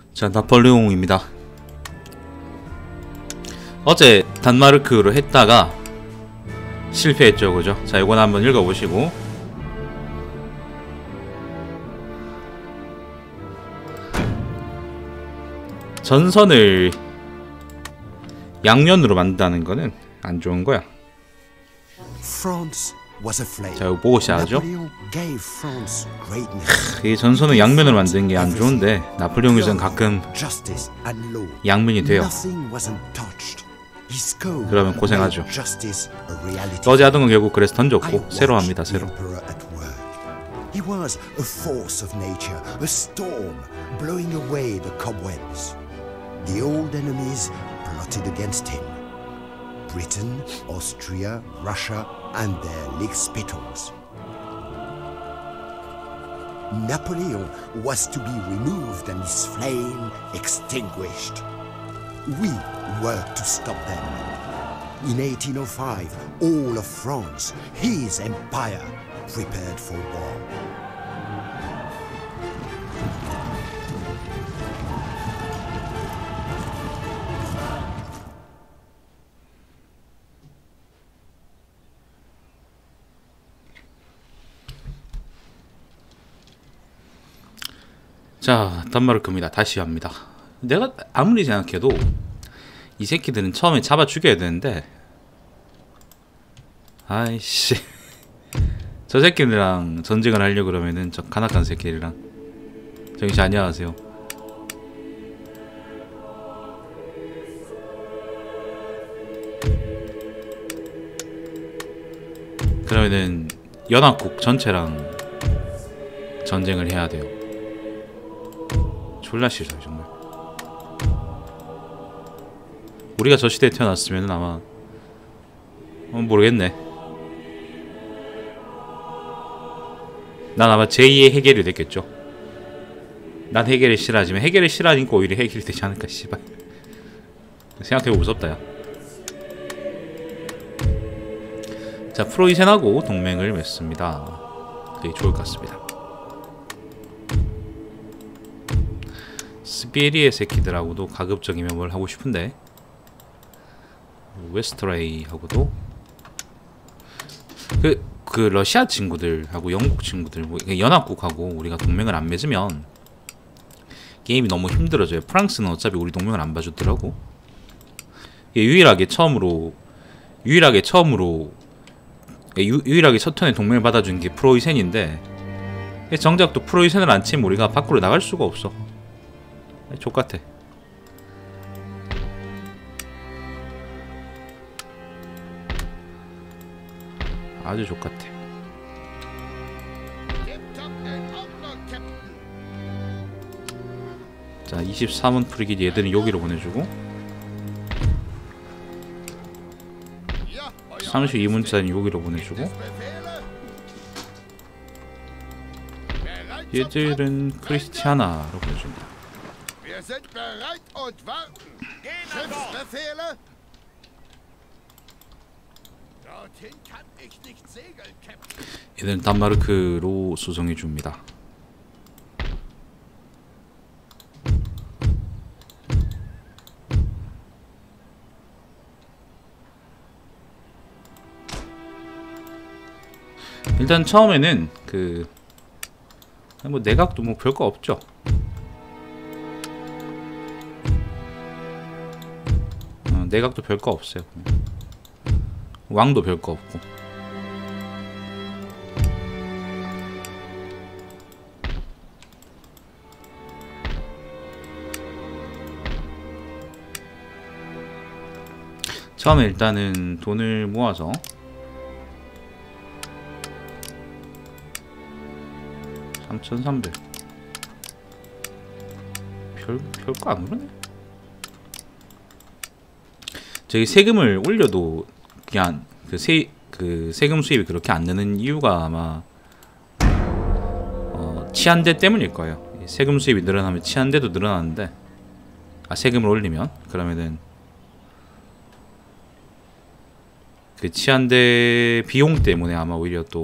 자, 나폴레옹입니다. 어제 단마르크로 했다가 실패했죠, 그죠? 자, 이건 한번 읽어보시고. 전선을 양면으로 만든다는 거는 안 좋은 거야. 자, 이거 보고 시작하죠. 이 전선을 양면으로 만드는 게 안 좋은데 나폴레옹에서는 가끔 양면이 돼요. 그러면 고생하죠. 어제 하던 건 결국 그래서 던졌고 새로 합니다. 새로. He was a force of nature, a storm blowing away the cobwebs. The old enemies plotted against him. Britain, Austria, Russia, and their lickspittles. Napoleon was to be removed and his flame extinguished. We were to stop them. In 1805, all of France, his empire, prepared for war. 자, 단마르크입니다. 다시 합니다. 내가 아무리 생각해도 이 새끼들은 처음에 잡아 죽여야 되는데, 아이씨, 저 새끼들이랑 전쟁을 하려고 그러면은 저 가나깐 새끼들이랑 정씨 안녕하세요. 그러면은 연합국 전체랑 전쟁을 해야 돼요. 졸라 싫어요 정말. 우리가 저 시대에 태어났으면 아마 모르겠네. 난 아마 제2의 해결이 됐겠죠. 난 해결을 싫어하지만 해결을 싫어하니까 오히려 해결이 되지 않을까 씨발. 생각해보면 무섭다 야. 자, 프로이센하고 동맹을 맺습니다. 되게 좋을 것 같습니다. 스비에리의 새끼들하고도 가급적이면 뭘 하고 싶은데, 웨스트라이하고도 그 러시아 친구들하고 영국 친구들, 뭐 연합국하고 우리가 동맹을 안 맺으면 게임이 너무 힘들어져요. 프랑스는 어차피 우리 동맹을 안 봐주더라고. 유일하게 첫 턴에 동맹을 받아준 게 프로이센인데, 정작 또 프로이센을 안 치면 우리가 밖으로 나갈 수가 없어. 족같아. 아주 족같아. 자, 23원 프리깃 얘들은 여기로 보내주고, 32문자는 여기로 보내주고, 얘들은 크리스티아나로 보내줍니다. 얘들은 단마르크로 수송해줍니다. 일단 처음에는 뭐 내각도 뭐 별거 없죠. 내각도 별거 없어요. 왕도 별거 없고. 처음에 일단은 돈을 모아서 $3,300. 별거 안 그러네. 저기 세금을 올려도 그냥 세금 수입이 그렇게 안 느는 이유가 아마 치안제 때문일 거예요. 세금 수입이 늘어나면 치안제도 늘어나는데, 세금을 올리면 그러면은 그 치안제 비용 때문에 아마 오히려 또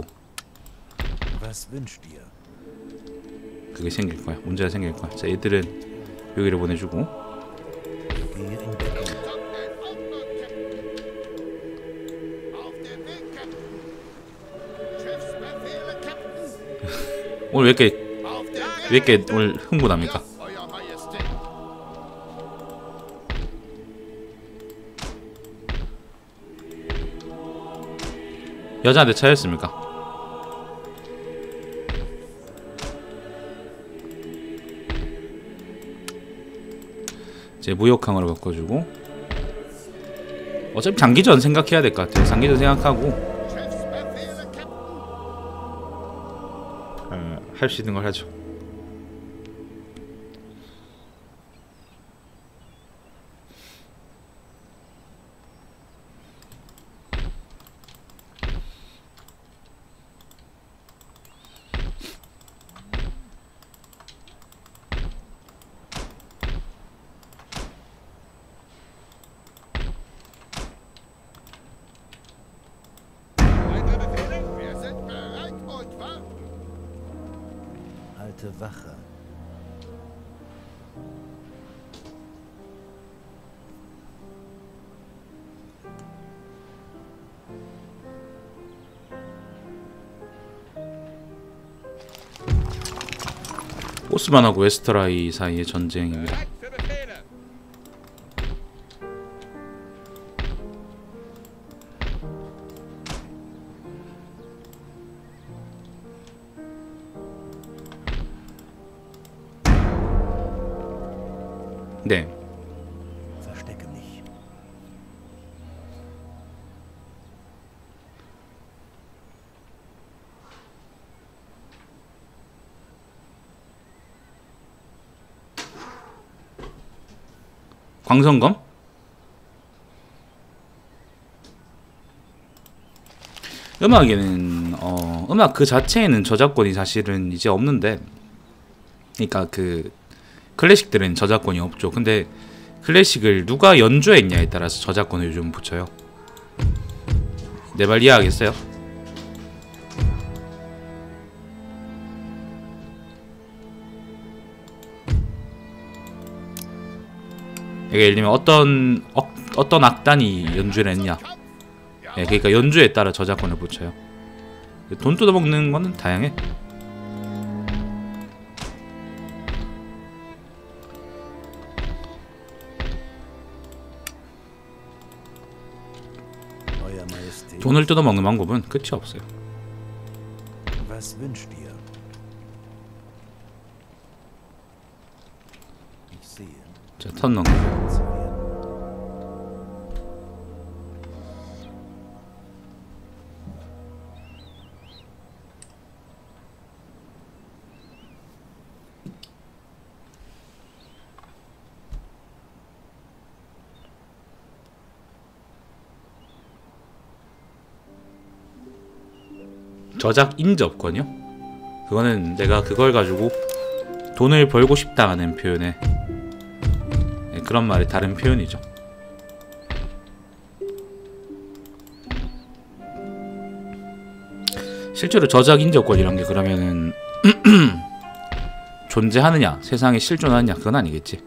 그게 생길 거야. 문제가 생길 거야. 자, 얘들은 여기를 보내주고. Gehe in Deckung. 오늘 왜 이렇게 오늘 흥분합니까? 여자한테 차였습니까? 이제 무역항으로 바꿔주고. 어차피 장기전 생각해야 될 것 같아요. 장기전 생각하고 할 수 있는 걸 하죠. Alte Wache. 오스만하고 웨스터라이 사이의 전쟁입니다. 네. Verstecke mich. 광선검? 음악에는 음악 그 자체에는 저작권이 사실은 이제 없는데, 그러니까 그 클래식들은 저작권이 없죠. 근데 클래식을 누가 연주했냐에 따라서 저작권을 요즘 붙여요. 내 말 이해하겠어요? 이게 예를 들면 어떤 악단이 연주를 했냐, 예, 그러니까 연주에 따라 저작권을 붙여요. 돈 뜯어먹는 거는 다양해. Euer Majestät. 돈을 뜯어먹는 방법은 끝이 없어요. Was wünscht ihr? Ich sehe. 자, 턴 넘고. Zu werden. 저작 인접권이요? 그거는 내가 그걸 가지고 돈을 벌고 싶다는 표현의, 네, 그런 말의 다른 표현이죠. 실제로 저작 인접권이란 게 그러면은 존재하느냐, 세상에 실존하느냐, 그건 아니겠지.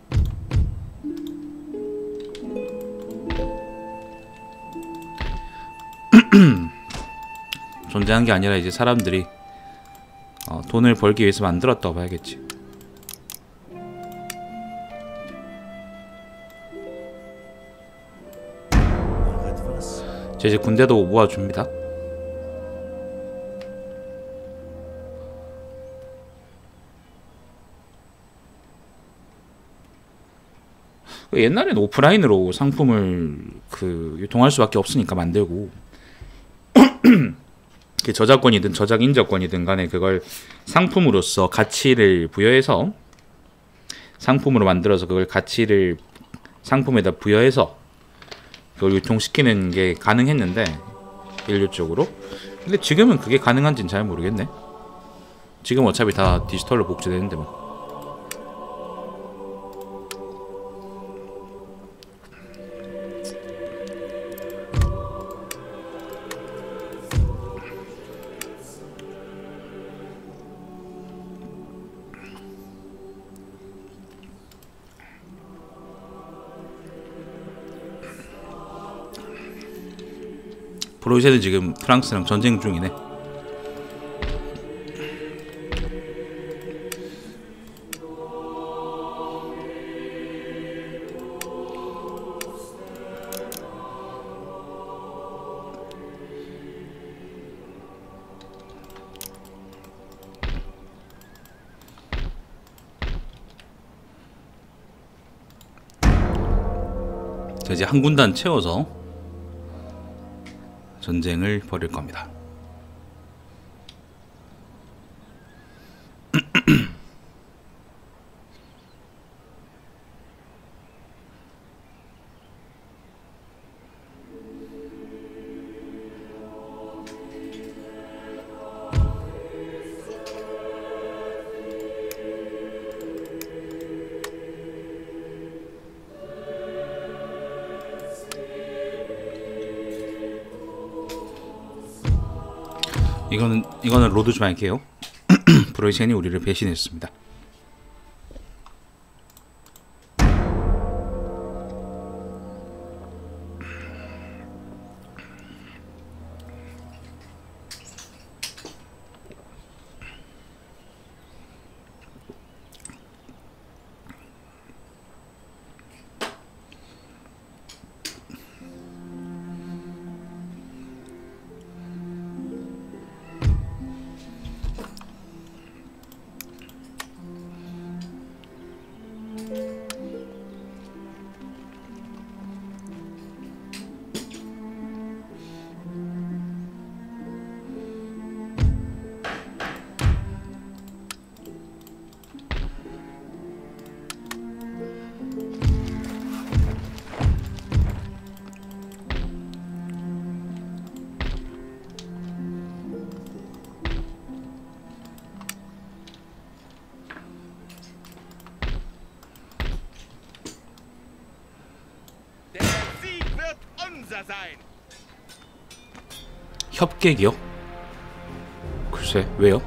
존재한 게 아니라 이제 사람들이 돈을 벌기 위해서 만들었다고 봐야겠지. Noch etwas? 저 이제 군대도 모아줍니다. 옛날에는 오프라인으로 상품을 유통할 수밖에 없으니까 만들고, 그 저작권이든 저작 인접권이든 간에 그걸 상품으로서 가치를 부여해서, 상품으로 만들어서 그걸 가치를 상품에다 부여해서 그걸 유통시키는 게 가능했는데, 인류적으로. 근데 지금은 그게 가능한지는 잘 모르겠네. 지금 어차피 다 디지털로 복제되는데 뭐. 프로이센은 지금 프랑스랑 전쟁 중이네. 자, 이제 한 군단 채워서 전쟁을 벌일 겁니다. 이거는 로드 좀 할게요. 프로이센이 우리를 배신했습니다. 협객이요? 글쎄, 왜요?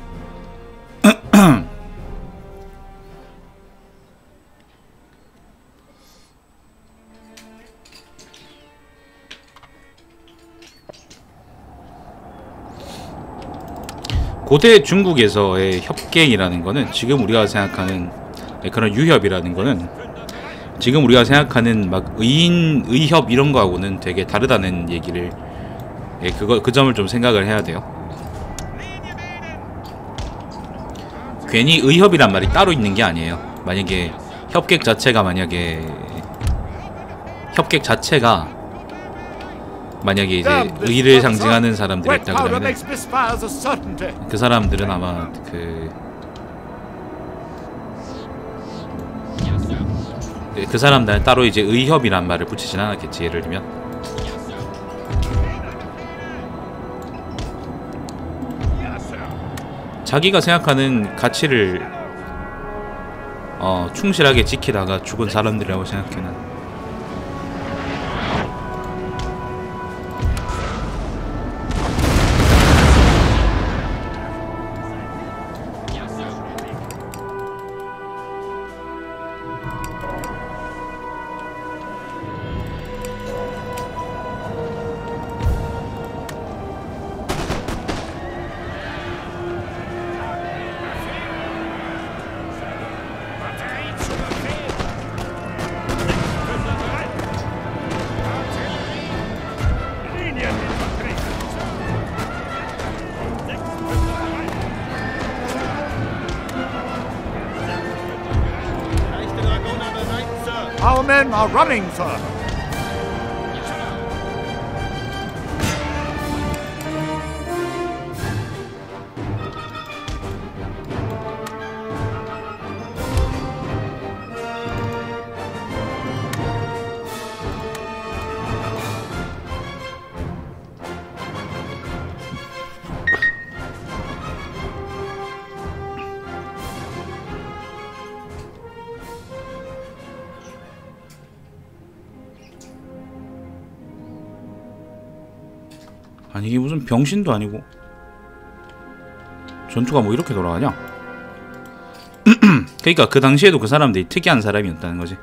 고대 중국에서의 협객이라는 거는 지금 우리가 생각하는 그런 유협이라는 거는 지금 우리가 생각하는 막 의인, 의협 이런 거하고는 되게 다르다는 얘기를 그 점을 좀 생각을 해야 돼요. 괜히 의협이란 말이 따로 있는 게 아니에요. 만약에 협객 자체가 만약에 이제 의를 상징하는 사람들이 있다 그러면 그 사람들은 아마 그 사람들은 따로 이제 의협이란 말을 붙이진 않았겠지. 예를 들면 자기가 생각하는 가치를 충실하게 지키다가 죽은 사람들이라고 생각해 난. Our men are running, sir. 아니 이게 무슨 병신도 아니고 전투가 뭐 이렇게 돌아가냐? 그러니까 그 당시에도 그 사람들이 특이한 사람이었다는 거지.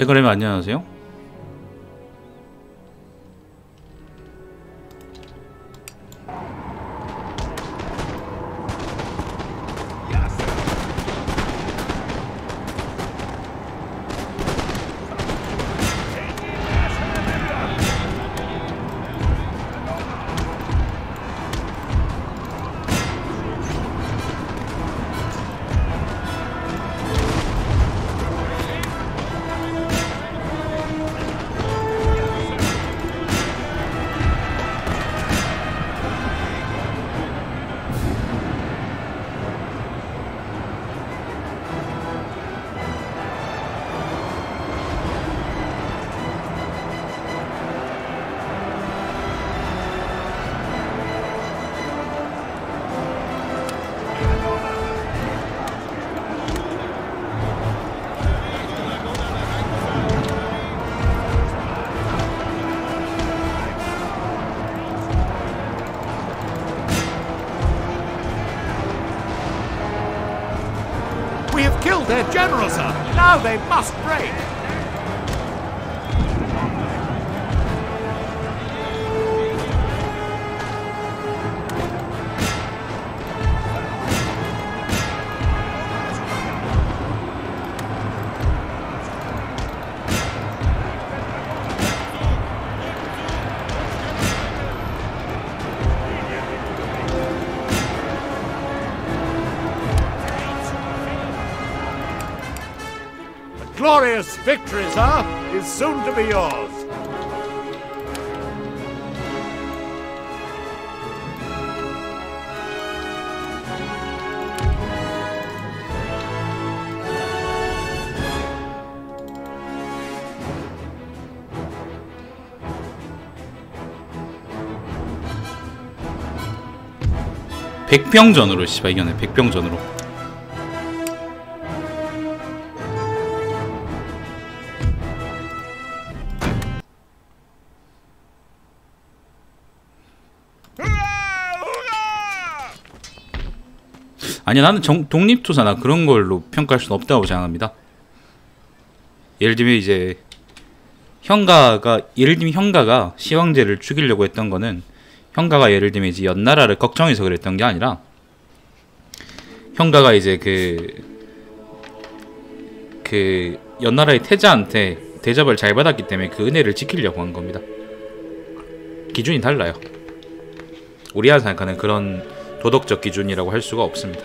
백그램 안녕하세요. We have killed their general, sir. Now they must break. Glorious victory, sir, is soon to be yours. 백병전으로 씨발 이겨내. 백병전으로. 아니 나는 독립투사나 그런 걸로 평가할 수는 없다고 생각합니다. 예를 들면 이제 예를 들면 형가가 시황제를 죽이려고 했던 거는 형가가 예를 들면 이제 연나라를 걱정해서 그랬던 게 아니라 형가가 이제 그 연나라의 태자한테 대접을 잘 받았기 때문에 그 은혜를 지키려고 한 겁니다. 기준이 달라요. 우리가 생각하는 그런 도덕적 기준이라고 할 수가 없습니다.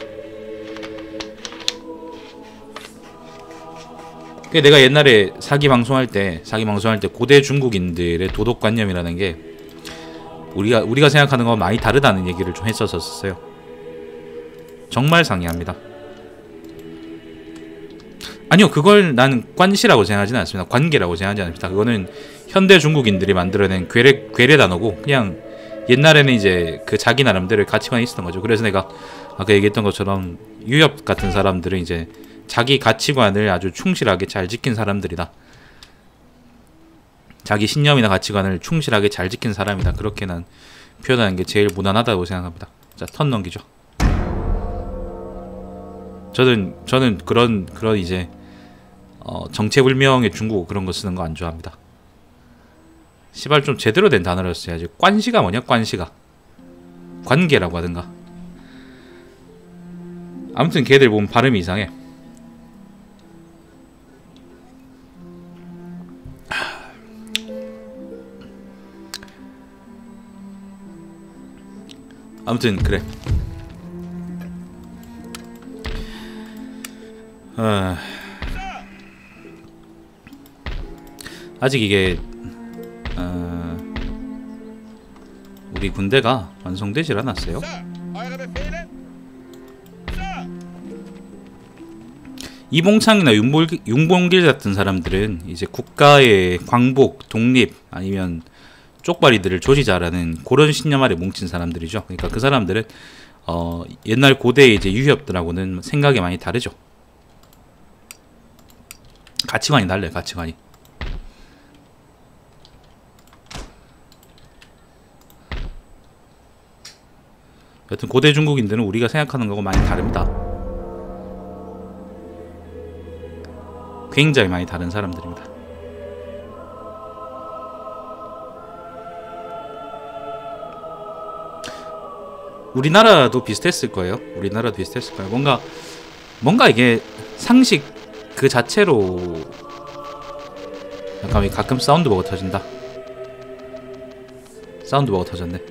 내가 옛날에 사기 방송할 때 고대 중국인들의 도덕관념이라는 게 우리가 생각하는 건 많이 다르다는 얘기를 좀 했었어요. 정말 상이합니다. 아니요, 그걸 나는 관시라고 생각하지는 않습니다. 관계라고 생각하지 않습니다. 그거는 현대 중국인들이 만들어낸 괴뢰 단어고, 그냥 옛날에는 이제 그 자기 나름대로의 가치관이 있었던 거죠. 그래서 내가 아까 얘기했던 것처럼 유엽 같은 사람들은 이제 자기 가치관을 아주 충실하게 잘 지킨 사람들이다. 자기 신념이나 가치관을 충실하게 잘 지킨 사람이다. 그렇게 난 표현하는 게 제일 무난하다고 생각합니다. 자, 턴 넘기죠. 저는 그런 이제 정체불명의 중국어 그런 거 쓰는 거 안 좋아합니다. 시발 좀 제대로 된 단어를 써야지. 관시가 뭐냐? 관시가 관계라고 하든가. 아무튼 걔들 보면 발음이 이상해. 아무튼 그래. 아직 이게 우리 군대가 완성되질 않았어요. 이봉창이나 윤봉길 같은 사람들은 이제 국가의 광복, 독립 아니면 쪽발이들을 조지자라는 그런 신념 아래 뭉친 사람들이죠. 그러니까 그 사람들은 옛날 고대의 이제 유협들하고는 생각이 많이 다르죠. 가치관이 달라요. 가치관이. 여튼 고대 중국인들은 우리가 생각하는 거하고 많이 다릅니다. 굉장히 많이 다른 사람들입니다. 우리나라도 비슷했을 거예요. 우리나라도 비슷했을 거예요. 뭔가 이게 상식 그 자체로 잠깐만 가끔 사운드버거 터진다. 사운드버거 터졌네.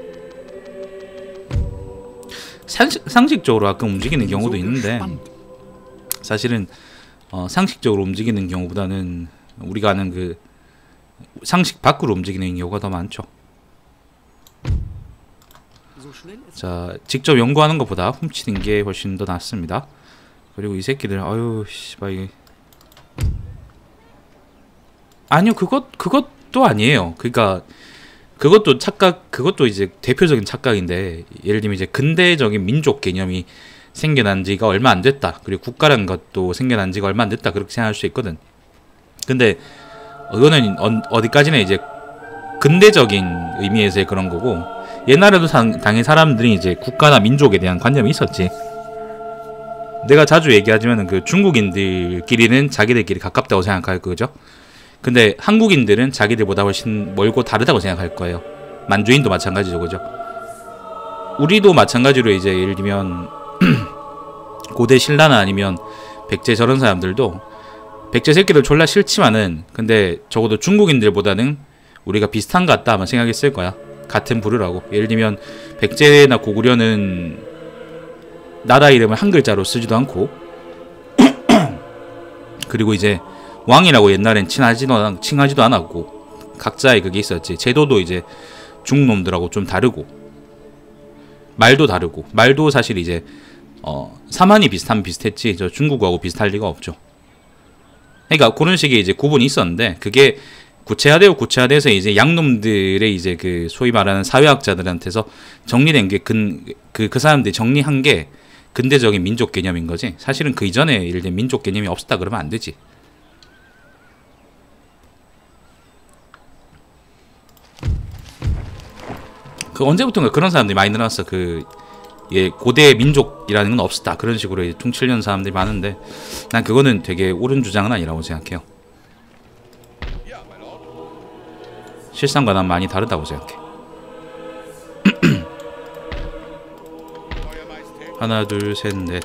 상식적으로 가끔 움직이는 경우도 있는데 사실은 상식적으로 움직이는 경우보다는 우리가 아는 그 상식 밖으로 움직이는 경우가 더 많죠. 자, 직접 연구하는 것보다 훔치는 게 훨씬 더 낫습니다. 그리고 이 새끼들 아유 씨발 이게 아니요 그것도 아니에요. 그러니까 그것도 이제 대표적인 착각인데 예를 들면 이제 근대적인 민족 개념이 생겨난 지가 얼마 안 됐다. 그리고 국가라는 것도 생겨난 지가 얼마 안 됐다. 그렇게 생각할 수 있거든. 근데 이거는 어디까지나 이제 근대적인 의미에서의 그런 거고 옛날에도 당연히 사람들이 이제 국가나 민족에 대한 관념이 있었지. 내가 자주 얘기하지만은 그 중국인들끼리는 자기들끼리 가깝다고 생각할 거죠. 근데 한국인들은 자기들보다 훨씬 멀고 다르다고 생각할 거예요. 만주인도 마찬가지죠, 그죠? 우리도 마찬가지로 이제 예를 들면 고대 신라나 아니면 백제 저런 사람들도 백제 새끼들 졸라 싫지만은 근데 적어도 중국인들보다는 우리가 비슷한 것 같다 아마 생각했을 거야. 같은 부류라고. 예를 들면 백제나 고구려는 나라 이름을 한 글자로 쓰지도 않고 그리고 이제 왕이라고 옛날엔 칭하지도 않았고 각자의 그게 있었지. 제도도 이제 중놈들하고 좀 다르고 말도 다르고 말도 사실 이제 사만이 비슷하면 비슷했지 저 중국어하고 비슷할 리가 없죠. 그러니까 그런 식의 이제 구분이 있었는데 그게 구체화돼서 이제 양놈들의 이제 그 소위 말하는 사회학자들한테서 정리된 게 그 사람들이 정리한 게 근대적인 민족 개념인 거지. 사실은 그 이전에 예를 들면 민족 개념이 없었다 그러면 안 되지. 그 언제부턴가 그런 사람들이 많이 늘어났어. 고대 민족이라는 건 없었다. 그런 식으로 퉁치려는 사람들이 많은데 난 그거는 되게 옳은 주장은 아니라고 생각해요. 실상과 난 많이 다르다고 생각해. 하나 둘 셋 넷.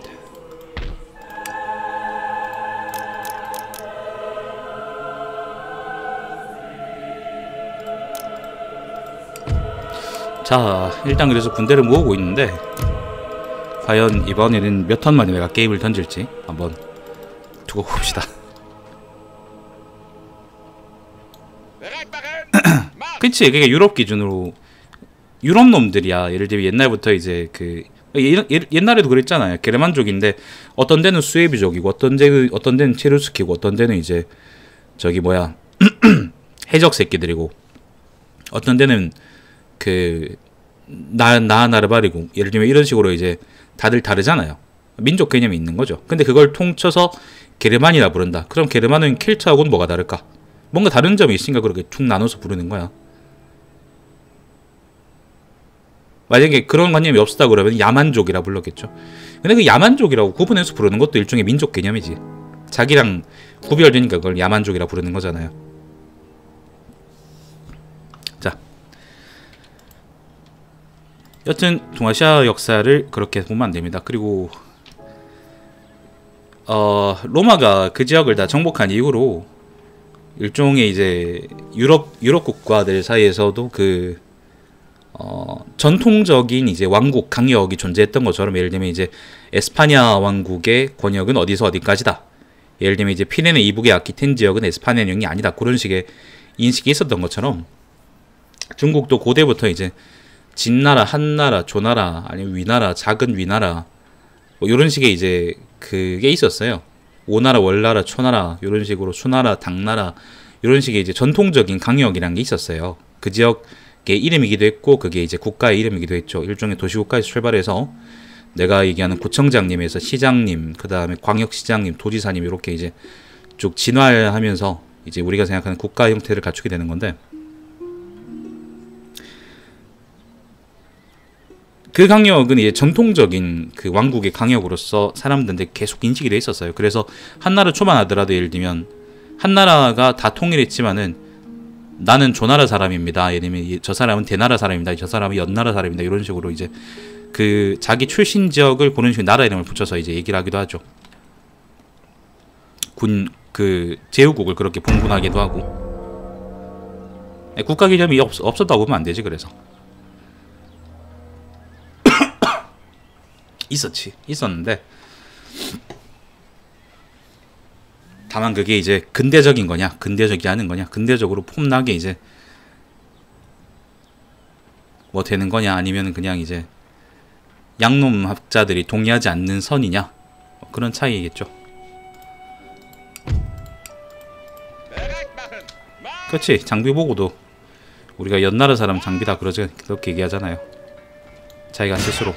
자, 일단 그래서 군대를 모으고 있는데 과연 이번에는 몇 턴 만에 내가 게임을 던질지 한번 두고 봅시다. 그치, 그게 유럽 기준으로 유럽 놈들이야. 예를 들면 옛날부터 이제 옛날에도 그랬잖아요. 게르만족인데 어떤 데는 수에비족이고 어떤 데는 체루스키고 어떤 데는 이제 저기 뭐야 해적 새끼들이고 어떤 데는 나르바리고 예를 들면 이런 식으로 이제 다들 다르잖아요. 민족 개념이 있는 거죠. 근데 그걸 통쳐서 게르만이라 부른다. 그럼 게르만은 켈트하고는 뭐가 다를까? 뭔가 다른 점이 있으니까 그렇게 툭 나눠서 부르는 거야. 만약에 그런 관념이 없었다 그러면 야만족이라 불렀겠죠. 근데 그 야만족이라고 구분해서 부르는 것도 일종의 민족 개념이지. 자기랑 구별되니까 그걸 야만족이라 부르는 거잖아요. 자, 여튼 동아시아 역사를 그렇게 보면 안 됩니다. 그리고 로마가 그 지역을 다 정복한 이후로 일종의 이제 유럽 국가들 사이에서도 전통적인 이제 왕국 강력이 존재했던 것처럼 예를 들면 이제 에스파냐 왕국의 권역은 어디서 어디까지다. 예를 들면 이제 피레네 이북의 아키텐 지역은 에스파냐령이 아니다. 그런 식의 인식이 있었던 것처럼 중국도 고대부터 이제 진나라, 한나라, 조나라, 아니면 위나라, 작은 위나라 뭐 이런 식의 이제 그게 있었어요. 오나라, 월나라, 초나라 이런 식으로 수나라, 당나라 이런 식의 이제 전통적인 강역이라는 게 있었어요. 그 지역의 이름이기도 했고 그게 이제 국가의 이름이기도 했죠. 일종의 도시국가에서 출발해서 내가 얘기하는 구청장님에서 시장님, 그 다음에 광역시장님, 도지사님 이렇게 이제 쭉 진화하면서 이제 우리가 생각하는 국가 형태를 갖추게 되는 건데 그 강역은 이제 전통적인 그 왕국의 강역으로서 사람들한테 계속 인식이 돼 있었어요. 그래서 한나라 초반 하더라도 예를 들면 한나라가 다 통일했지만은 나는 조나라 사람입니다. 예를 들면 저 사람은 대나라 사람입니다. 저 사람은 연나라 사람입니다. 이런 식으로 이제 그 자기 출신 지역을 그런 식으로 나라 이름을 붙여서 이제 얘기를 하기도 하죠. 군 그 제후국을 그렇게 분군하기도 하고. 국가 개념이 없었다고 보면 안 되지. 그래서 있었는데 다만 그게 이제 근대적인 거냐, 근대적이 하는 거냐, 근대적으로 폼나게 이제 뭐 되는 거냐, 아니면 그냥 이제 양놈 학자들이 동의하지 않는 선이냐, 뭐 그런 차이겠죠. 그렇지. 장비 보고도 우리가 연나라 사람 장비다 그렇게 얘기하잖아요. 자기가 스스로.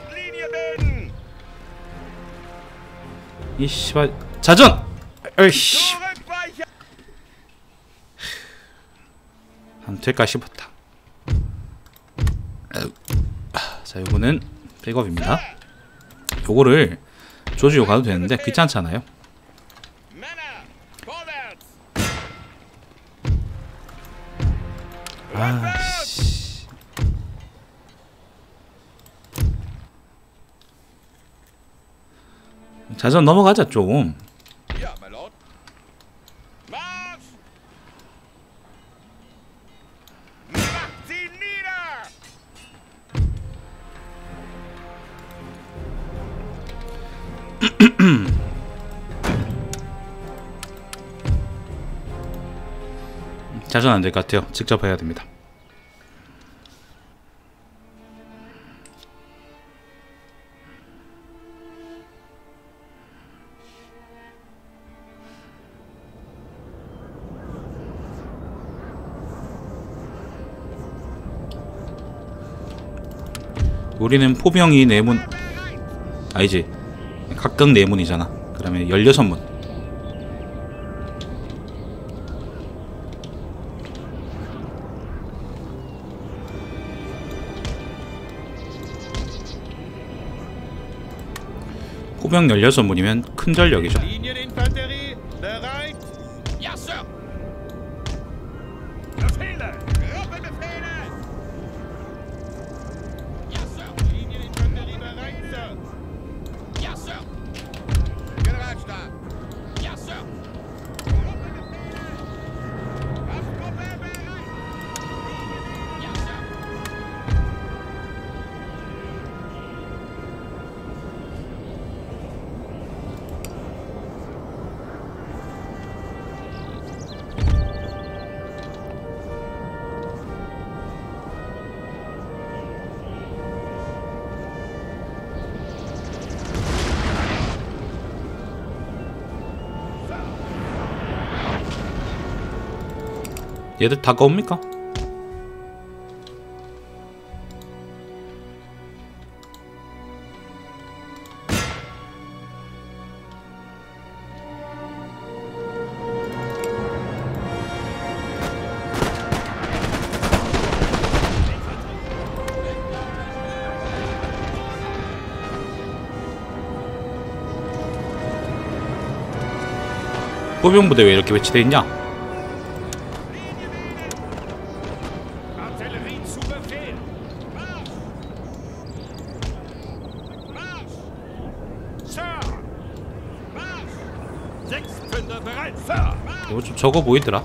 이 씨발 자전! 어이씨. 안 될까 싶었다. 자, 요거는 백업입니다. 요거를 조지고 가도 되는데 귀찮잖아요. 아씨. 자전 넘어가자 좀. 자전 안 될 것 같아요. 직접 해야 됩니다. 우리는 포병이 4문 아니지, 각각 4문이잖아. 그러면 16문. 포병 16문이면 큰 전력이죠. 얘들 다가옵니까? 포병부대 왜 이렇게 배치되어 있냐? 이거 좀 적어 보이더라.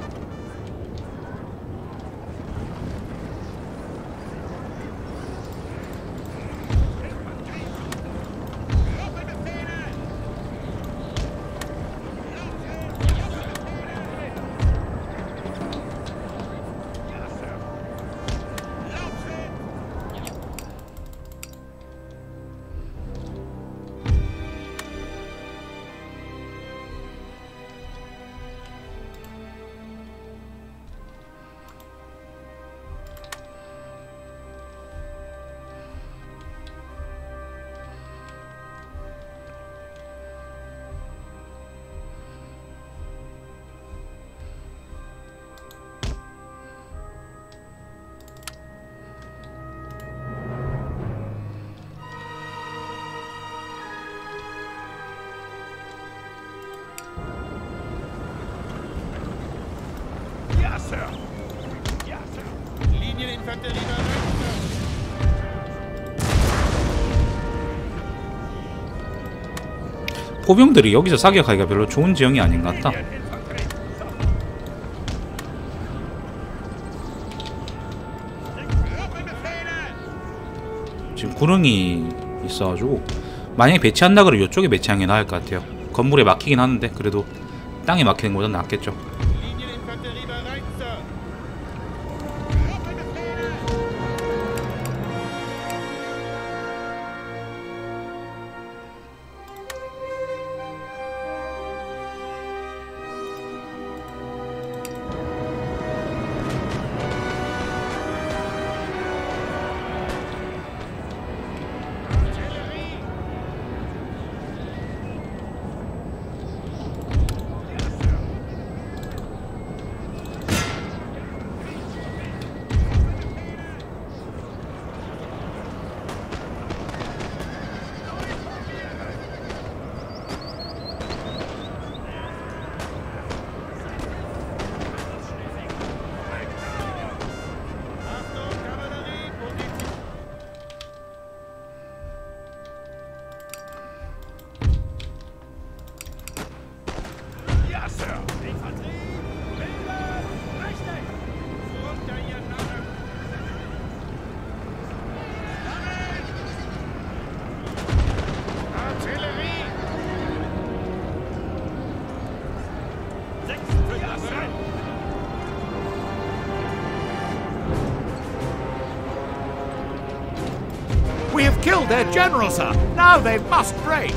포병들이 여기서 사격하기가 별로 좋은 지형이 아닌 것 같다. 지금 구릉이 있어가지고 만약에 배치한다 그러면 이쪽에 배치하는 게 나을 것 같아요. 건물에 막히긴 하는데 그래도 땅에 막히는 것보다 낫겠죠. We have killed their general, sir. Now they must break.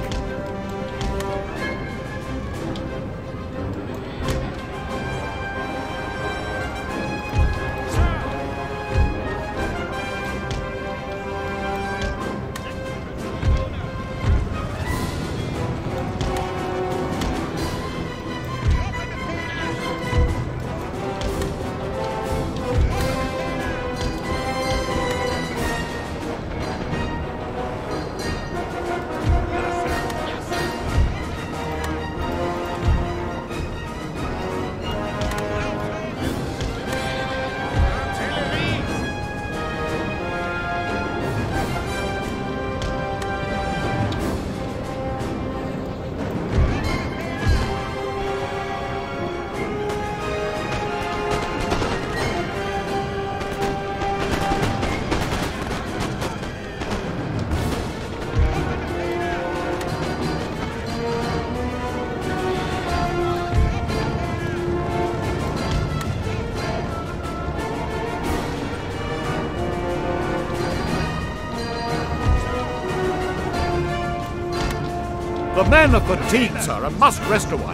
The men are fatigued, sir, and must rest a while.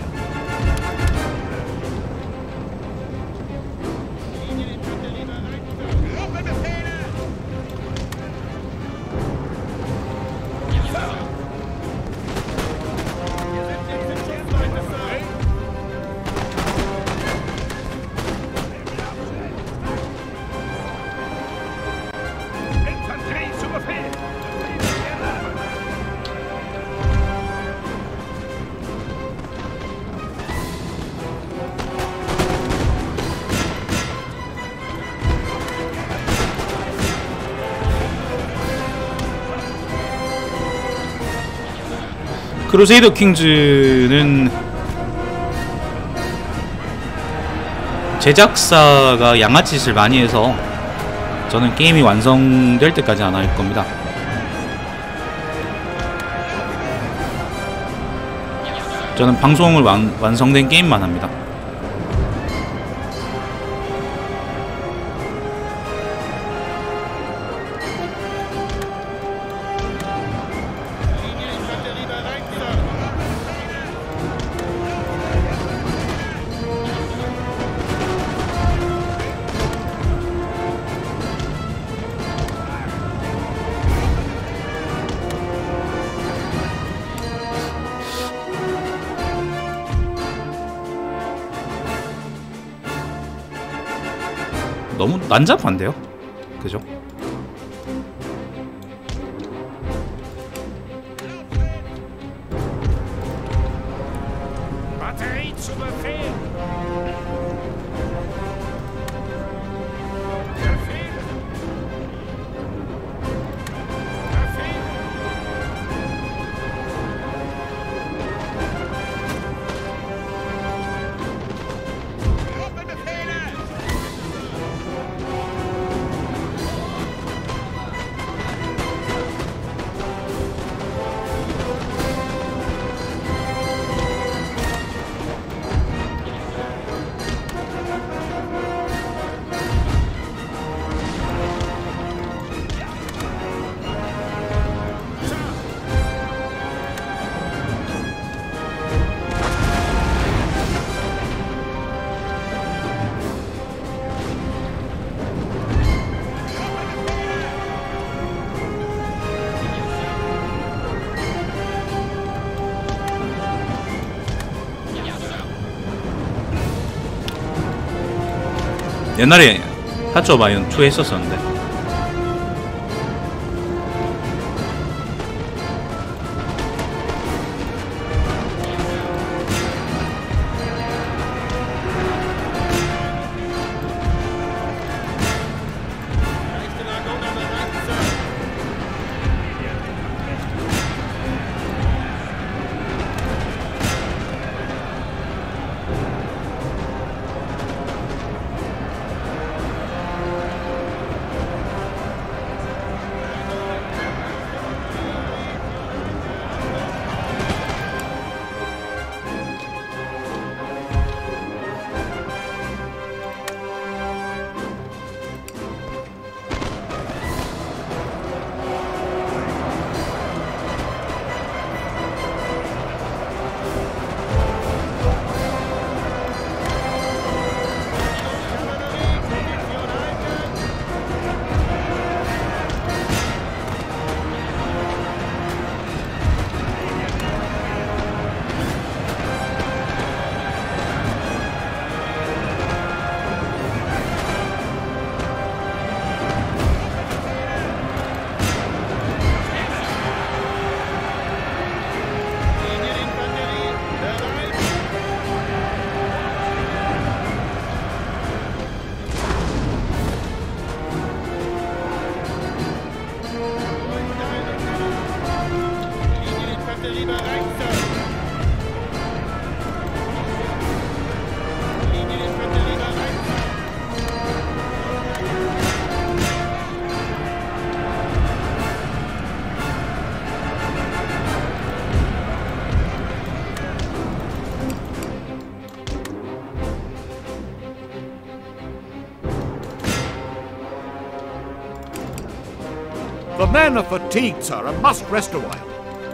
크루세이더 킹즈는 제작사가 양아치 짓을 많이 해서 저는 게임이 완성될 때까지 안 할 겁니다. 저는 방송을 완성된 게임만 합니다. 너무 난잡한데요? 그죠? 옛날에 하츠 오브 아이언 2 했었었는데. The men are fatigued, sir, and must rest a while.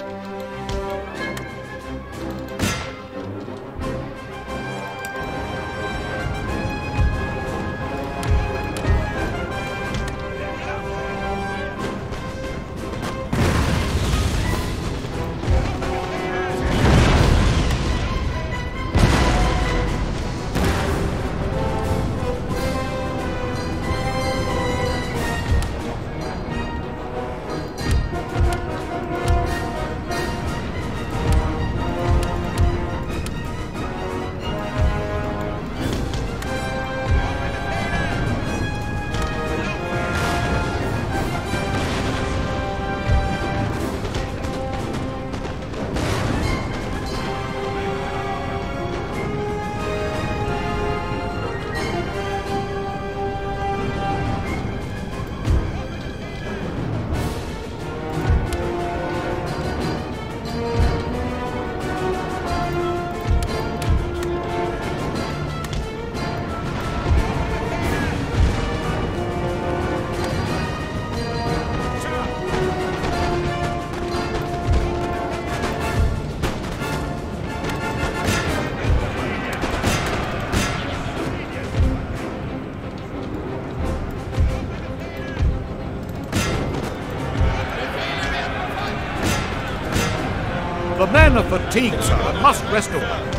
The men are fatigued, sir, and must rest a while.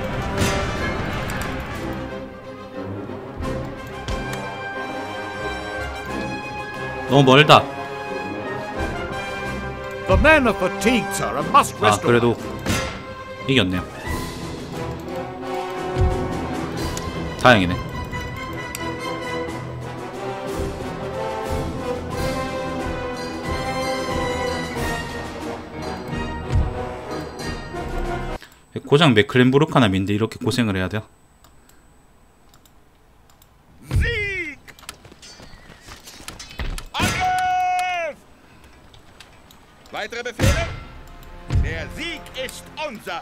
너무 멀다. The men are fatigued, sir, and must 아, rest a while. 그래도 이겼네요. 다행이네. 고장 메클렌부르크나 민데 이렇게 고생을 해야 돼요? Sieg! Angriff! Weitere Befehle? Der Sieg ist unser!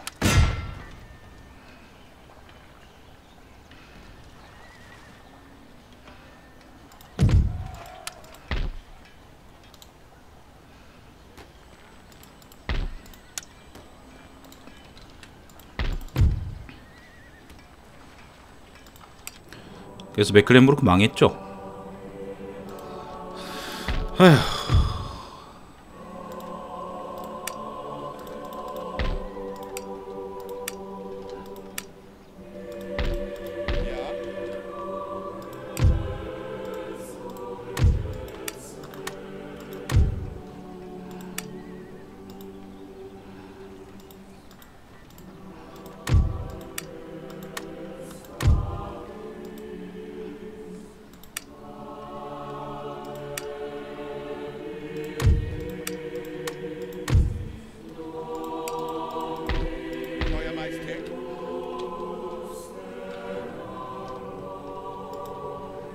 그래서 메클렌부르크 망했죠. 아휴.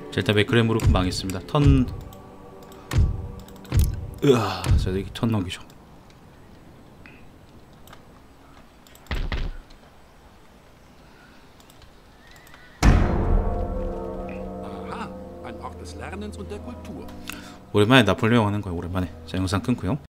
자, 일단 맥크레 무릎 망했습니다. 턴. 으아, 자, 여기 턴 넘기죠. Aha, ein Ort des Lernens und der Kultur. 오랜만에 나폴레옹 하는 거예요. 오랜만에. 자, 영상 끊고요.